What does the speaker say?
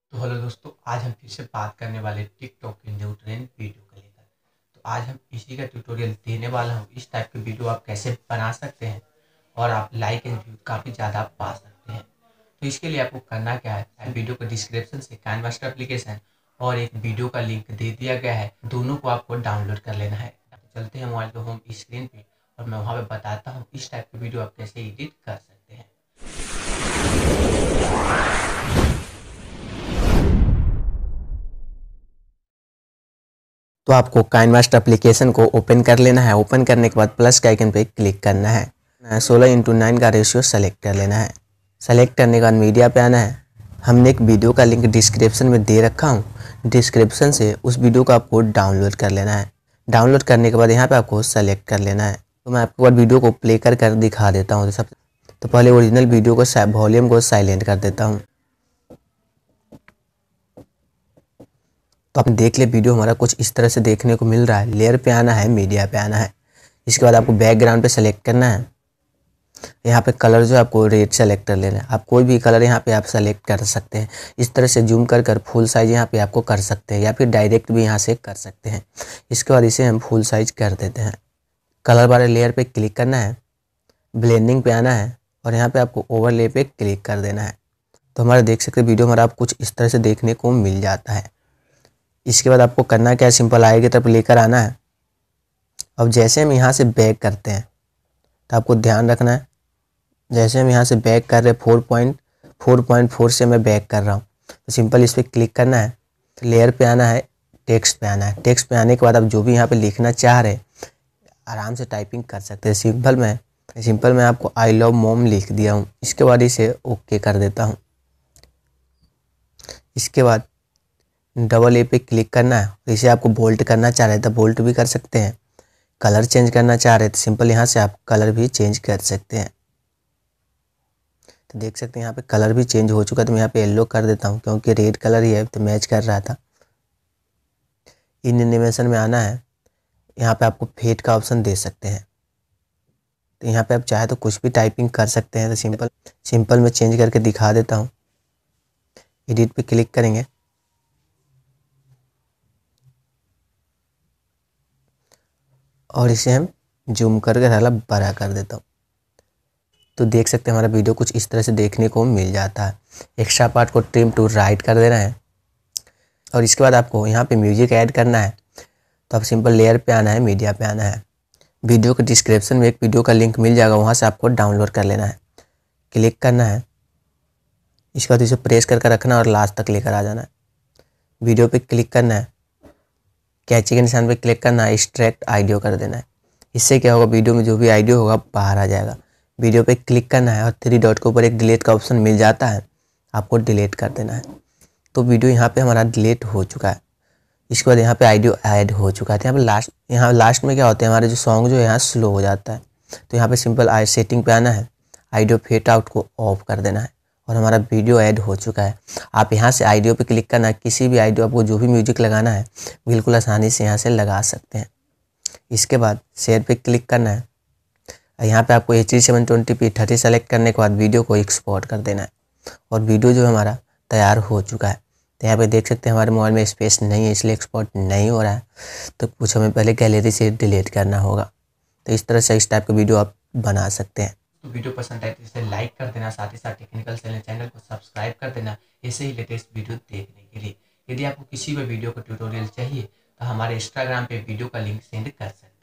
तो हेलो दोस्तों, आज हम फिर से बात करने वाले टिकटॉक के न्यू ट्रेंड वीडियो को लेकर। तो आज हम इसी का ट्यूटोरियल देने वाला हूँ। इस टाइप के वीडियो आप कैसे बना सकते हैं और आप लाइक एंड व्यू काफ़ी ज़्यादा पा सकते हैं। तो इसके लिए आपको करना क्या है, वीडियो को डिस्क्रिप्शन से काइनमास्टर एप्लीकेशन और एक वीडियो का लिंक दे दिया गया है, दोनों को आपको डाउनलोड कर लेना है। तो चलते हैं मोबाइल के होम स्क्रीन पे और मैं वहाँ पे बताता हूँ इस टाइप के वीडियो आप कैसे एडिट कर सकते हैं। तो आपको काइनमास्टर एप्लीकेशन को ओपन कर लेना है। ओपन करने के बाद प्लस के आइकन पे क्लिक करना है। 16:9 का रेशियो सेलेक्ट कर लेना है। सेलेक्ट करने के बाद मीडिया पे आना है। हमने एक वीडियो का लिंक डिस्क्रिप्शन में दे रखा हूँ, डिस्क्रिप्शन से उस वीडियो को आपको डाउनलोड कर लेना है। डाउनलोड करने के बाद यहाँ पे आपको सेलेक्ट कर लेना है। तो मैं आपको वीडियो को प्ले कर दिखा देता हूँ। तो पहले ओरिजिनल वीडियो को वॉल्यूम को साइलेंट कर देता हूँ। तो आप देख ले, वीडियो हमारा कुछ इस तरह से देखने को मिल रहा है। लेयर पे आना है, मीडिया पे आना है। इसके बाद आपको बैकग्राउंड पे सेलेक्ट करना है। यहाँ पे कलर जो आपको रेड सेलेक्ट कर लेना है। आप कोई भी कलर यहाँ पे आप सेलेक्ट कर सकते हैं। इस तरह से जूम कर फुल साइज यहाँ पे आपको कर सकते हैं या फिर डायरेक्ट भी यहाँ से कर सकते हैं। इसके बाद इसे हम फुल साइज कर देते हैं। कलर वाले लेयर पे क्लिक करना है, ब्लेंडिंग पे आना है और यहाँ पे आपको ओवरले पे क्लिक कर देना है। तो हमारा देख सकते हैं वीडियो हमारा आप कुछ इस तरह से देखने को मिल जाता है। इसके बाद आपको करना क्या है, सिंपल आई की तरफ लेकर आना है। अब जैसे हम यहाँ से बैक करते हैं तो आपको ध्यान रखना है, जैसे हम यहाँ से बैक कर रहे हैं 4.4 से मैं बैक कर रहा हूँ, तो सिंपल इस पर क्लिक करना है। तो लेयर पे आना है, टेक्स्ट पे आना है। टेक्स्ट पे आने के बाद आप जो भी यहाँ पे लिखना चाह रहे हैं आराम से टाइपिंग कर सकते हैं। सिंपल मैं आपको आई लव मॉम लिख दिया हूँ। इसके बाद इसे ओके कर देता हूँ। इसके बाद डबल ए पे क्लिक करना है। तो इसे आपको बोल्ट करना चाह रहे हैं तो बोल्ट भी कर सकते हैं। कलर चेंज करना चाह रहे हैं तो सिंपल यहाँ से आप कलर भी चेंज कर सकते हैं। तो देख सकते हैं यहाँ पे कलर भी चेंज हो चुका है। तो मैं यहाँ पे येलो कर देता हूँ क्योंकि रेड कलर ही है तो मैच कर रहा था। इन एनिमेशन में आना है, यहाँ पे आपको फेड का ऑप्शन दे सकते हैं। तो यहाँ पे आप चाहे तो कुछ भी टाइपिंग कर सकते हैं। तो सिंपल मैं चेंज करके दिखा देता हूँ। एडिट पे क्लिक करेंगे और इसे हम जूम करके थोड़ा बड़ा कर देता हूँ। तो देख सकते हैं हमारा वीडियो कुछ इस तरह से देखने को मिल जाता है। एक्स्ट्रा पार्ट को ट्रिम टू राइट कर देना है और इसके बाद आपको यहाँ पे म्यूजिक ऐड करना है। तो आप सिंपल लेयर पे आना है, मीडिया पे आना है। वीडियो के डिस्क्रिप्शन में एक वीडियो का लिंक मिल जाएगा, वहाँ से आपको डाउनलोड कर लेना है। क्लिक करना है, इसके बाद इसे प्रेस करके रखना और लास्ट तक लेकर आ जाना है। वीडियो पे क्लिक करना है, कैची के निशान पे क्लिक करना है, एक्सट्रैक्ट ऑडियो कर देना है। इससे क्या होगा, वीडियो में जो भी ऑडियो होगा बाहर आ जाएगा। वीडियो पे क्लिक करना है और 3 डॉट के ऊपर एक डिलीट का ऑप्शन मिल जाता है, आपको डिलीट कर देना है। तो वीडियो यहाँ पे हमारा डिलीट हो चुका है। इसके बाद यहाँ पे ऑडियो ऐड हो चुका है। तो यहाँ लास्ट में क्या होता है, हमारे जो सॉन्ग जो है यहाँ स्लो हो जाता है। तो यहाँ पे सिंपल आई सेटिंग पे आना है, ऑडियो फेड आउट को ऑफ कर देना है और हमारा वीडियो ऐड हो चुका है। आप यहाँ से ऑडियो पे क्लिक करना है, किसी भी ऑडियो आपको जो भी म्यूजिक लगाना है बिल्कुल आसानी से यहाँ से लगा सकते हैं। इसके बाद शेयर पे क्लिक करना है। यहाँ पे आपको HD 720p 30 सेलेक्ट करने के बाद वीडियो को एक्सपोर्ट कर देना है और वीडियो जो हमारा तैयार हो चुका है। तो यहाँ पे देख सकते हैं हमारे मोबाइल में स्पेस नहीं है इसलिए एक्सपोर्ट नहीं हो रहा है, तो कुछ हमें पहले गैलरी से डिलीट करना होगा। तो इस तरह से इस टाइप का वीडियो आप बना सकते हैं। तो वीडियो पसंद आए तो इसे लाइक कर देना, साथ ही साथ टेक्निकल चैनल को सब्सक्राइब कर देना ऐसे ही लेटेस्ट वीडियो देखने के लिए। यदि आपको किसी भी वीडियो का ट्यूटोरियल चाहिए तो हमारे इंस्टाग्राम पे वीडियो का लिंक सेंड कर सकते हैं।